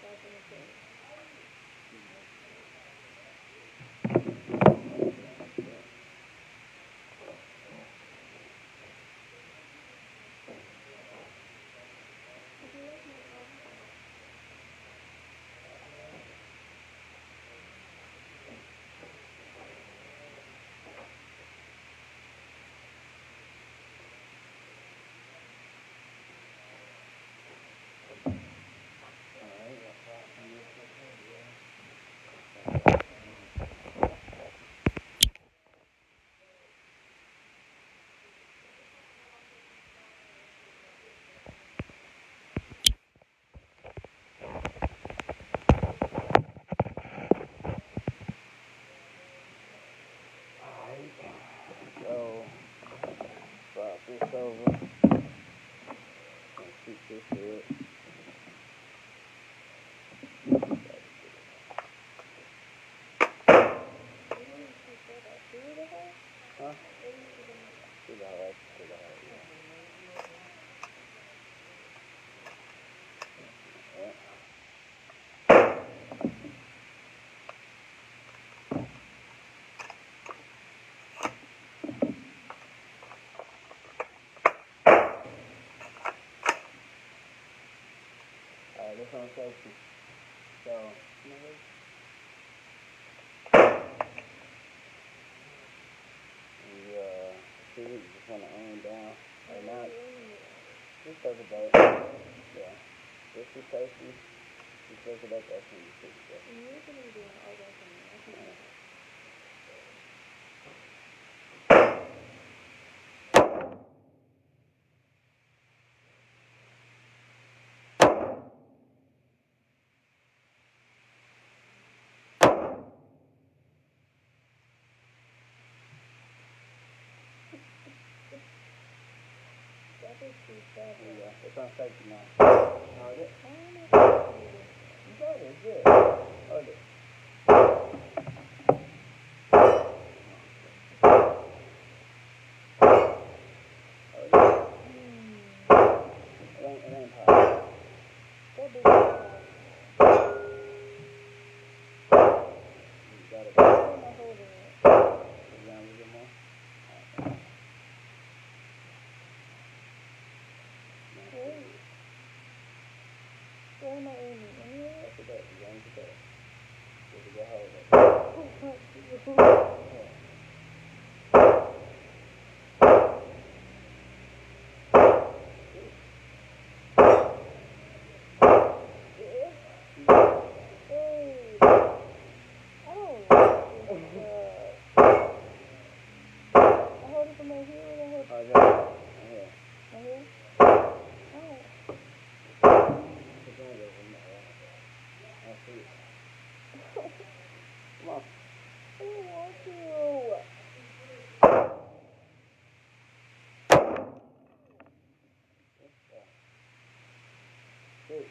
This over. I'll keep this here. Huh? To the heart, yeah. This one safety. So, see, you just want to aim down. Or not. Just circle back. Yeah. This is safety. Just circle back. That's when you see it. You're going to be doing all that for me. Yeah, it's on safety now. Hold it. You got it, good. Hold it. Hold it. It ain't hard. You got it. Hold it. You want to get more? Where am I aiming? Look at that. You're going to that. Just go hold it. Come on. I don't want to. Good.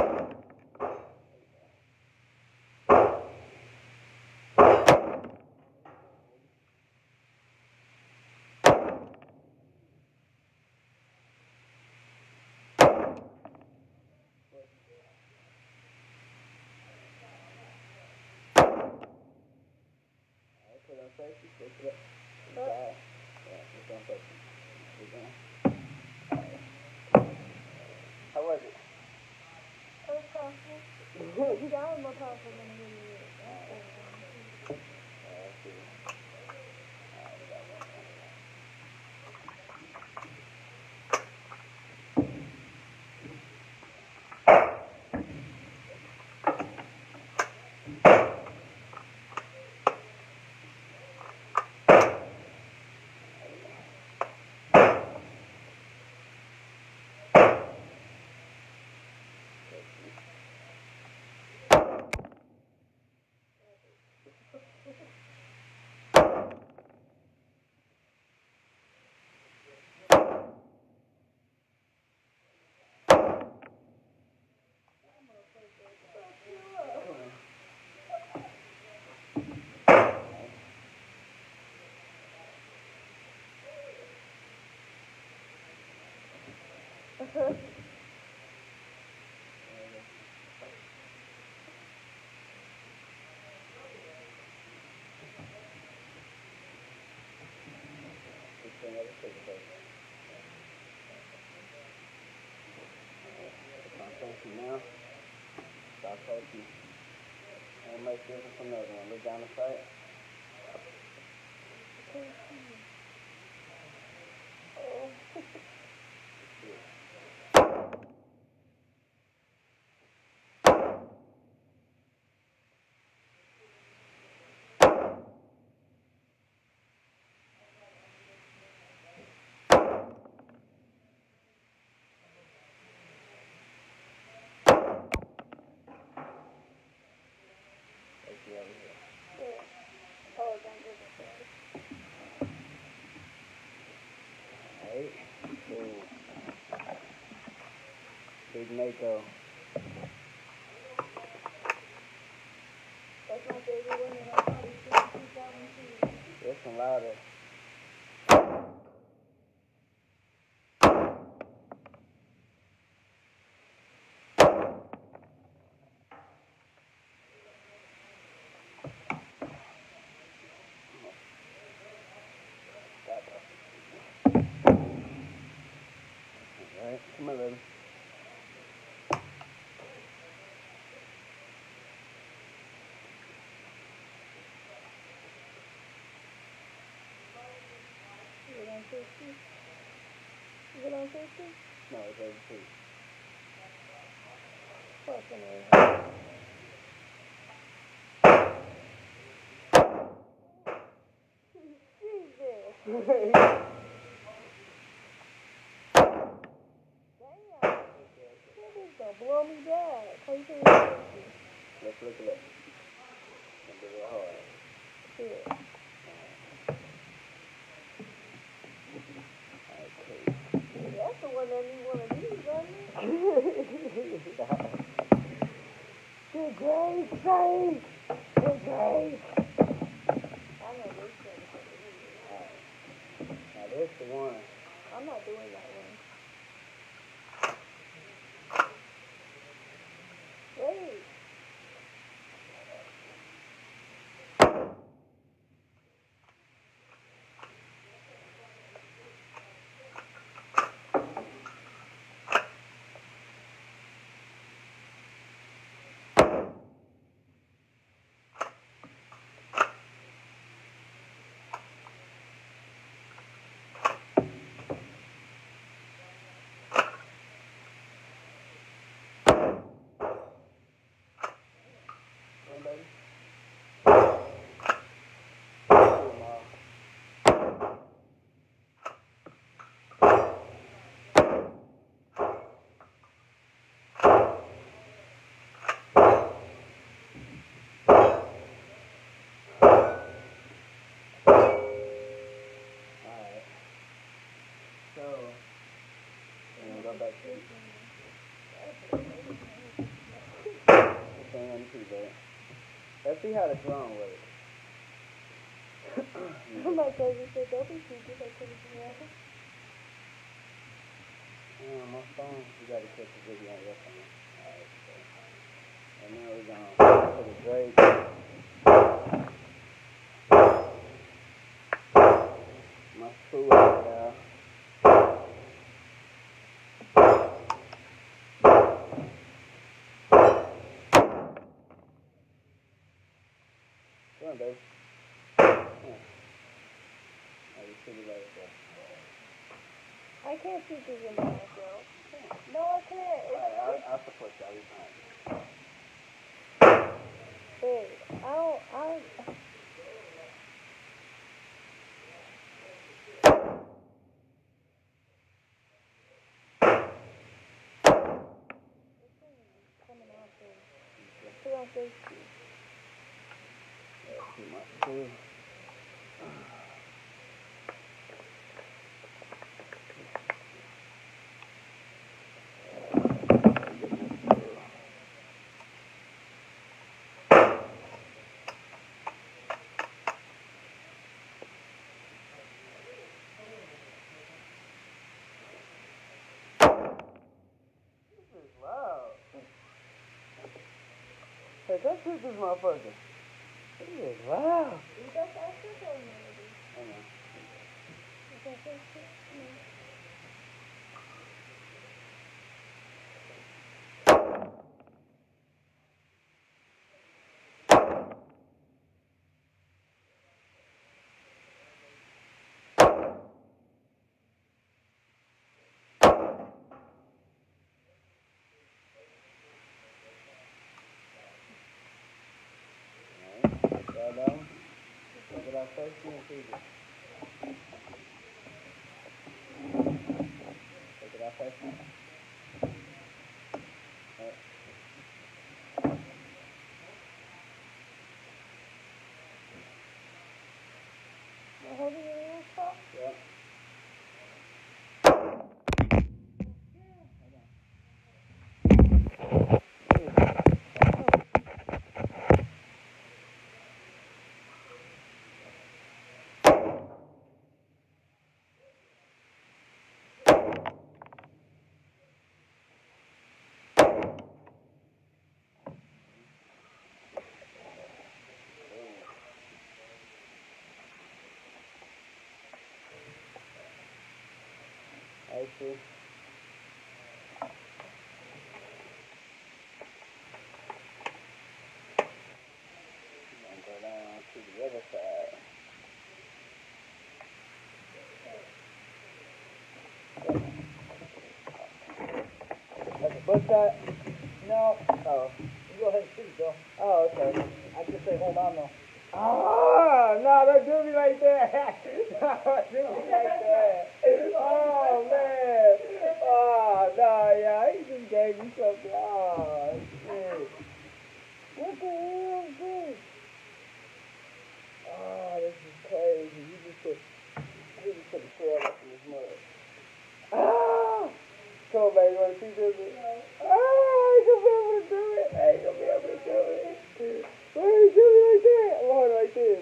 Put on safety, stick it up. Yeah, it's on safety. Keep going. How was it? It was powerful. That was more powerful than it really is. first one. And make this is another one. Look down the sight. Oh. Alright, cool. Big Mako. That's my favorite one, and I'll probably see that one too. There's some louder. Alright, come on, baby. Is it on 50? Is it on 50? No, it's 82. Fucking A. Jesus. Damn. This is gonna blow me back. How you say it's 50? Let's look it up. It's a little hard. Yeah. Okay. That's the one that need one of these, doesn't it? Good grade, Frank! Good grade! I know this one. Alright. Now this the one. I'm not doing that one. Wait. back to let's see how the drone works. My cousin said, don't be stupid, I couldn't see that. My phone, you gotta catch the video on your phone. Alright, so. And now we're gonna put a Drake. My screw out there. Come on, baby. Come on. Oh, you should be right there. I can't see through your mouth, bro. No, I can't. Alright, I'll support you. I'll be fine. Hey, I coming out there. Put on safety. That's too much too. Wow. Hey, go shoot this motherfucker. This is wow. You got that shit on me. I know. You got that shit on me. off first, then freeze it. Take it off first. Alright. You're holding your ears up? Yep. I see. And go down to the other side. That's a bush shot? No. Oh. You go ahead and shoot, Joe. Oh, okay. I just say hold on though. Oh, no, don't do me like that. No, don't do me like that. Oh, man. Oh, no, yeah, he just gave me something. Oh, shit. What the hell is this? Oh, this is crazy. You just put a trail up in this mud. Ah! Come on, man, you want to see this? Ah, I ain't gonna be able to do it. I ain't gonna be able to do it. Why are you doing it like that? I'm holding it like this.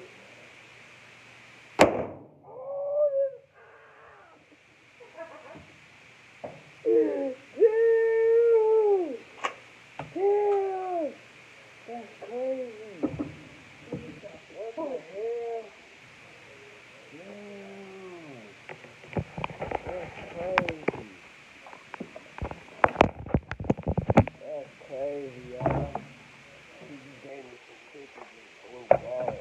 Dude! Dude! That's crazy. What the hell? That's crazy. That's crazy, y'all. He just gave me some pictures of blue ball.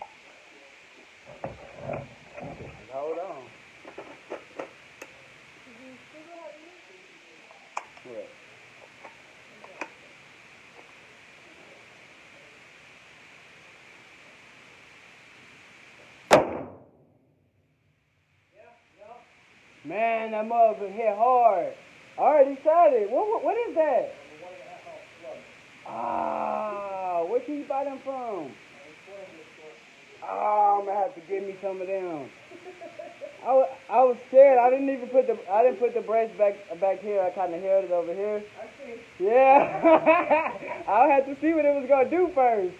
Hold on. What? Man, that motherfucker hit hard. I already shot it. What is that? Ah, where can you buy them from? Oh, I'm gonna have to get me some of them. I was scared. I didn't put the brace back here. I kind of held it over here. I see. Yeah. I'll have to see what it was gonna do first.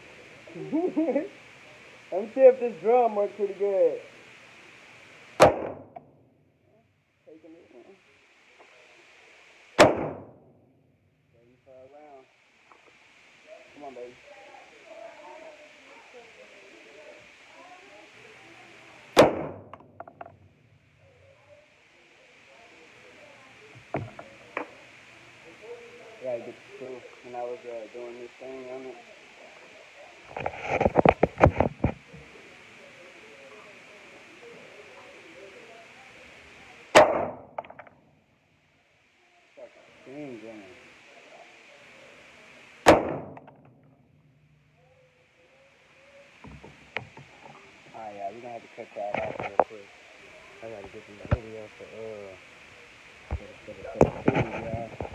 Let me see if this drum works pretty good. Taking it one. Ready for a round. Come on, baby. Gotta get the screw when I was doing this thing on it. Thing going. Alright, yeah, we're gonna have to cut that off real quick. I gotta get some video for the thing, y'all.